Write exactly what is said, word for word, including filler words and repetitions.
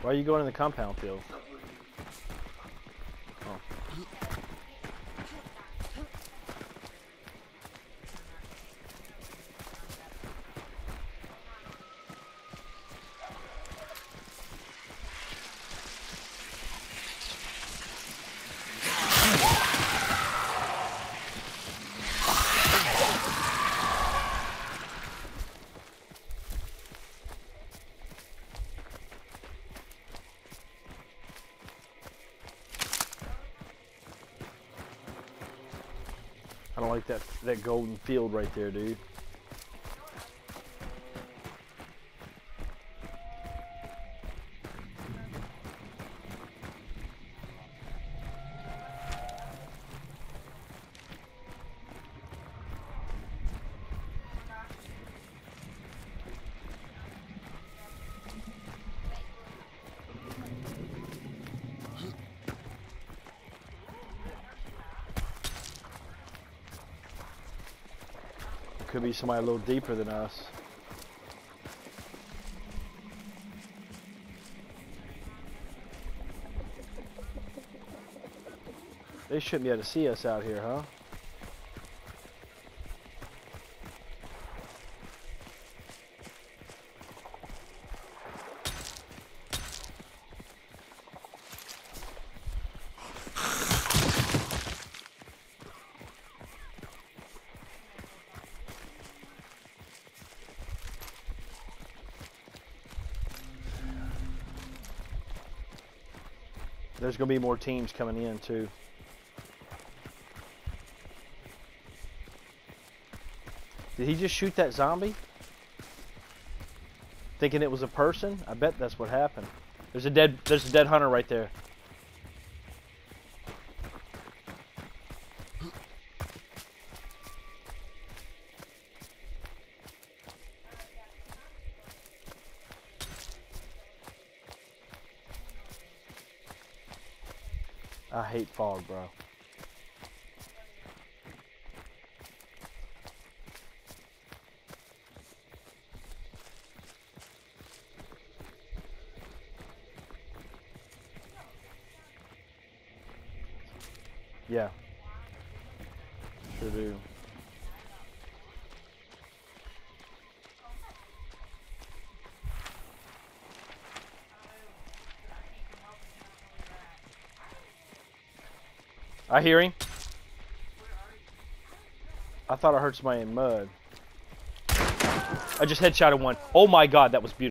Why are you going in the compound field? Oh. I don't like that that golden field right there, dude. Could be somebody a little deeper than us. They shouldn't be able to see us out here, huh? There's going to be more teams coming in, too. Did he just shoot that zombie? Thinking it was a person? I bet that's what happened. There's a dead, there's a dead hunter right there. I hate fog, bro. Yeah. Sure do. I hear him. I thought I heard somebody in mud. I just headshotted one. Oh my god, that was beautiful.